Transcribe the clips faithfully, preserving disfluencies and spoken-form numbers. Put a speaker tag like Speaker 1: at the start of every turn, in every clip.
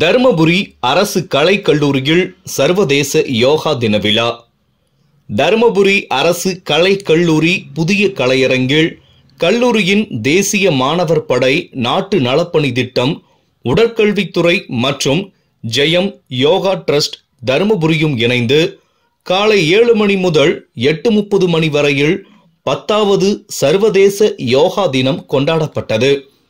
Speaker 1: தர்மபுரி அரசு கலைக் கல்லூரியில் சர்வதேச யோகா தின விழா. தர்மபுரி அரசு கலைக் கல்லூரி புதிய கலையரங்கில் கல்லூரியின் தேசிய மாணவர் படை, நாட்டு நலப்பணி திட்டம், உடற்கல்வித்துறை மற்றும் ஜெயம் யோகா டிரஸ்ட் தர்மபுரியும் இணைந்து காலை ஏழு மணி முதல் எட்டு முப்பது மணி வரையில் பத்தாவது சர்வதேச யோகா தினம் கொண்டாடப்பட்டது.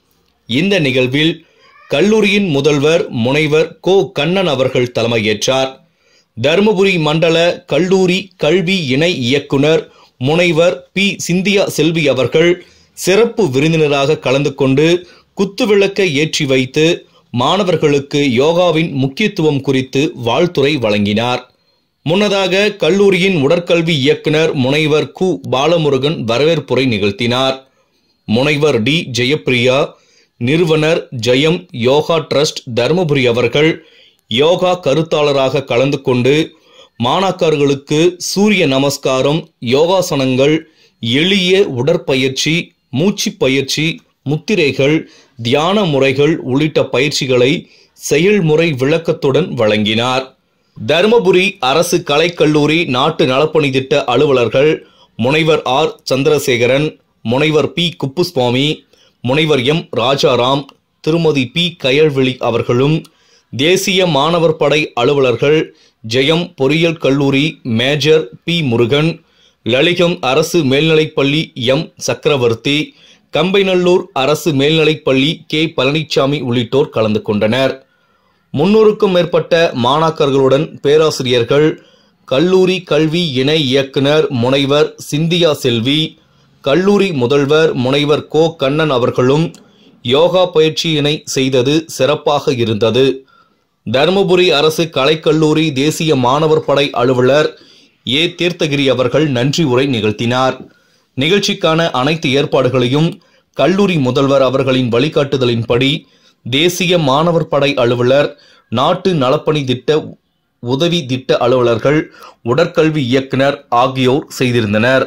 Speaker 1: இந்த நிகழ்வில் கல்லூரியின் முதல்வர் முனைவர் கோ கண்ணன் அவர்கள் தலைமையேற்றார். தர்மபுரி மண்டல கல்லூரி கல்வி இணை இயக்குனர் முனைவர் பி சிந்தியா செல்வி அவர்கள் சிறப்பு விருந்தினராக கலந்து கொண்டு குத்துவிளக்கை ஏற்றி வைத்து மாணவர்களுக்கு யோகாவின் முக்கியத்துவம் குறித்து வாழ்த்துரை வழங்கினார். முன்னதாக கல்லூரியின் உடற்கல்வி இயக்குனர் முனைவர் கு பாலமுருகன் வரவேற்புரை நிகழ்த்தினார். முனைவர் டி ஜெயப்பிரியா, நிறுவனர் ஜெயம் யோகா டிரஸ்ட் தர்மபுரி அவர்கள் யோகா கருத்தாளராக கலந்து கொண்டு மாணாக்கர்களுக்கு சூரிய நமஸ்காரம், யோகாசனங்கள், எளிய உடற்பயிற்சி, மூச்சு பயிற்சி, முத்திரைகள், தியான முறைகள் உள்ளிட்ட பயிற்சிகளை செயல்முறை விளக்கத்துடன் வழங்கினார். தர்மபுரி அரசு கலைக்கல்லூரி நாட்டு நலப்பணி திட்ட அலுவலர்கள் முனைவர் ஆர் சந்திரசேகரன், முனைவர் பி குப்புசுவாமி, முனைவர் எம் ராஜாராம், திருமதி பி கயல்விழி அவர்களும், தேசிய மாணவர் படை அலுவலர்கள் ஜெயம் பொறியியல் கல்லூரி மேஜர் பி முருகன், லலிகம் அரசு மேல்நிலைப்பள்ளி எம் சக்கரவர்த்தி, கம்பைநல்லூர் அரசு மேல்நிலைப்பள்ளி கே பழனிசாமி உள்ளிட்டோர் கலந்து கொண்டனர். முன்னூறுக்கும் மேற்பட்ட மாணாக்கர்களுடன் பேராசிரியர்கள், கல்லூரி கல்வி இணை இயக்குனர் முனைவர் சிந்தியா செல்வி, கல்லூரி முதல்வர் முனைவர் கோ கண்ணன் அவர்களும் யோகா பயிற்சியினை செய்தது சிறப்பாக இருந்தது. தர்மபுரி அரசு கலைக்கல்லூரி தேசிய மாணவர் படை அலுவலர் ஏ தீர்த்தகிரி அவர்கள் நன்றி உரை நிகழ்த்தினார். நிகழ்ச்சிக்கான அனைத்து ஏற்பாடுகளையும் கல்லூரி முதல்வர் அவர்களின் வழிகாட்டுதலின்படி தேசிய மாணவர் படை அலுவலர், நாட்டு நலப்பணி திட்ட உதவி திட்ட அலுவலர்கள், உடற்கல்வி இயக்குனர் ஆகியோர் செய்திருந்தனர்.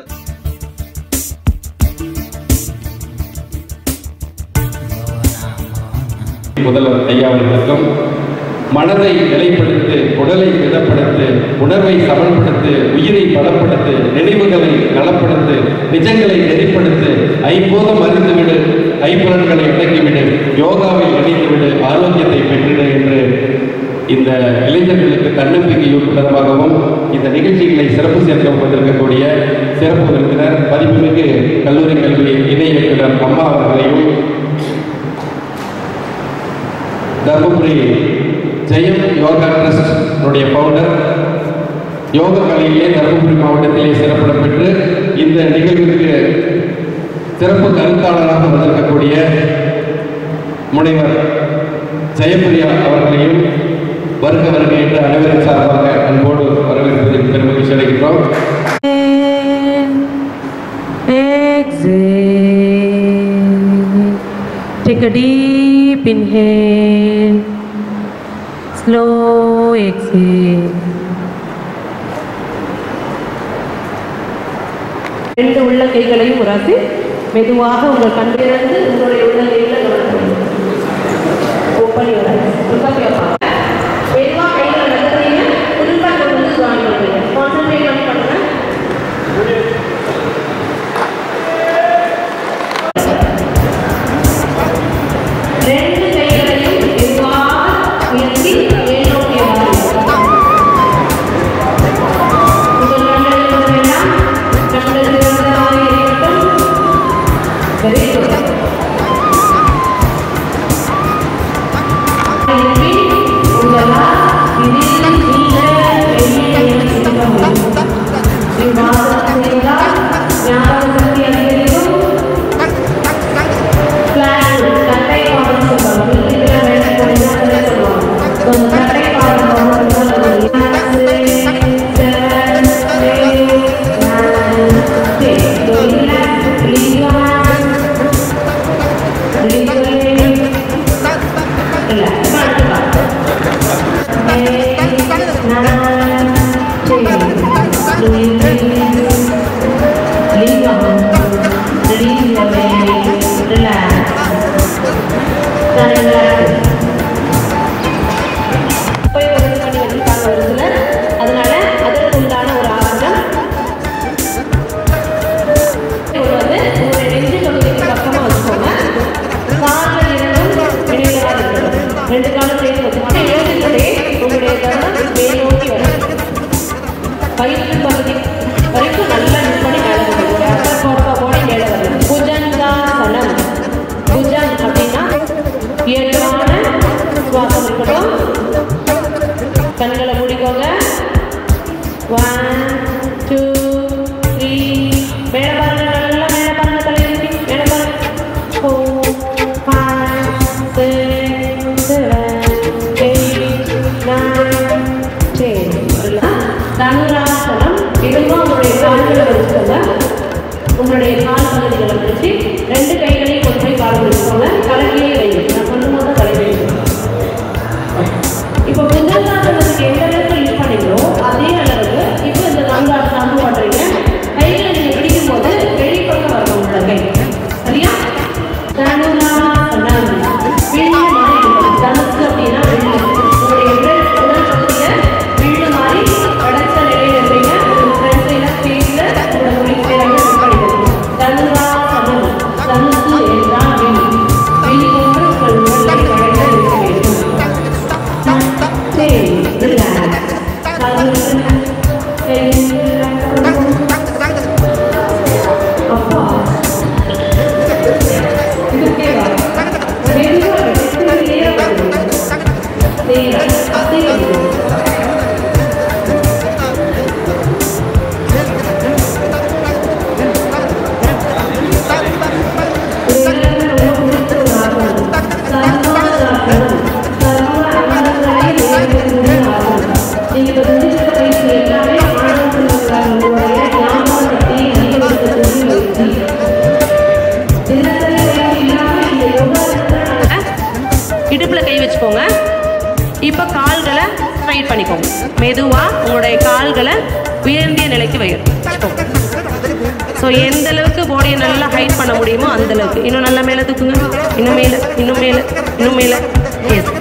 Speaker 2: முதல்வர் ஐயாவிற்கும் மனதை நிலைப்படுத்து, உடலை திடப்படுத்து, உணர்வை சமன்படுத்து, உயிரை பலப்படுத்து, நினைவுகளை நலப்படுத்து, நிஜங்களை நெறிப்படுத்து, ஐம்பூதம் அறிந்துவிடு, ஐம்புலன்களை அடக்கிவிடு, யோகாவை இணைத்துவிடு, ஆரோக்கியத்தை பெற்றிடு என்று இந்த இளைஞர்களுக்கு தன்னம்பிக்கையூட்டும் விதமாகவும் இந்த நிகழ்ச்சிகளை சிறப்பு சேர்க்க வந்திருக்கக்கூடிய சிறப்பு விருந்தினர் பதிப்புமிகு கல்லூரி கல்வி இணை இயக்குனர் அம்மா அவர்களையும், தர்மபுரி ஜெயம் யோகா டிரஸ்ட் ஃபவுண்டர், யோகா கலையிலே தர்மபுரி மாவட்டத்திலே சிறப்பிடம் பெற்று இந்த நிகழ்விற்கு சிறப்பு கருத்தாளராக வந்திருக்கக்கூடிய முனைவர் ஜெயப்பிரியா அவர்களையும் வருக வருக என்று அனைவரும் சார்பாக அன்போடு வரவேற்பதில் பெருமகிழ்ச்சி அடைகின்றோம்.
Speaker 3: Take a deep inhale, slow exhale. ரெண்டு உள்ள கைகளையும் உராசி மெதுவாக உங்கள் கண்ணிலிருந்து உங்களுடைய உள்ள கைகளை கவனிக்கணும். Open your eyes. மெதுவாக கைகளை நடத்துறீங்க, புதுசாக கொண்டு வந்து ஜாயின் பண்ணுறீங்க. கான்சென்ட்ரேட் பண்ணி பண்ணுங்க. ரெண்டு கைகளையும் மெதுவாக உயர்த்தி மேல் நோக்கி உங்கள் கண்களில் எல்லாம் கண்கள் திறந்ததாக இருக்கட்டும். Very good. உங்களால் இதில் நீங்கள் வெளியே இருக்க முடியும். இவ்வாறு செய்தால் ஞாபக சக்தி அதிகரிக்கும். Nine, ten, காலம் சேர்த்து வச்சுக்கோங்க. யோசிச்சுட்டே உங்களுடைய கவனம் மேல் நோக்கி வரும். வயிற்று பகுதி வரைக்கும் நல்லா யூஸ் பண்ணி மேலே வருது. அப்பர் போட போட மேலே வருது. புஜங்காசனம். புஜங் அப்படின்னா இயல்பான சுவாசம் இருக்கட்டும். கண்களை மூடிக்கோங்க. One two three. மேலே பாருங்க, நல்லா மேலே பாருங்க, தலையிட்டு மேலே பாருங்க. Four five six seven eight nine ten. தனுராசனம். இதுவும் உங்களுடைய கால்களை வச்சுக்கோங்க. உங்களுடைய கால் பகுதிகளை வச்சு ரெண்டு கைகளையும் கொண்டு போய் கால் வச்சுக்கோங்க. தலையிலே வைங்க. நான் சொல்லும் போது தலையிலே வைங்க. இப்போ புஜங்காசனத்துக்கு எந்த அளவுக்கு யூஸ் பண்ணீங்களோ அதே அளவுக்கு இப்போ இந்த தனுராசனம் பண்ணுறீங்க. கைகளை நீங்கள் பிடிக்கும் போது வெளிப்பக்கம் வரணும் உங்களோட கை. சரியா? தனுராசனம். வில்லு மாதிரி இருக்கும். தனுசு அப்படின்னா வில்லு. உங்களுடைய உடல் உடல் பகுதியை வில்லு மாதிரி படைச்ச நிலையில் இருப்பீங்க. ஃப்ரண்ட் சைடில் ஃபேஸில் உங்களோட மொழி பேராக படிக்கணும். தனுராசனம். தனுசு என்றால் வில்லு. வில்லு போன்று உங்கள் உடலை படைக்க இருக்க வேண்டும். சரி, ரிலாக்ஸ். அப்பா இது கேவா மெதுவா வெற்றிலேயே வருது. நேரம் அதே இடுப்புல கை வச்சுக்கோங்க. இப்போ கால்களை ஸ்ட்ரைட் பண்ணிக்கோங்க. மெதுவா உங்களுடைய கால்களை உயர்ந்திய நிலைக்கு வச்சுக்கோங்க. ஸோ எந்த அளவுக்கு பாடியை நல்லா ஹைட் பண்ண முடியுமோ அந்த அளவுக்கு. இன்னும் நல்லா மேலே தூக்குங்க. இன்னும் மேலே, இன்னும் மேலே, இன்னும் மேலே. எஸ்.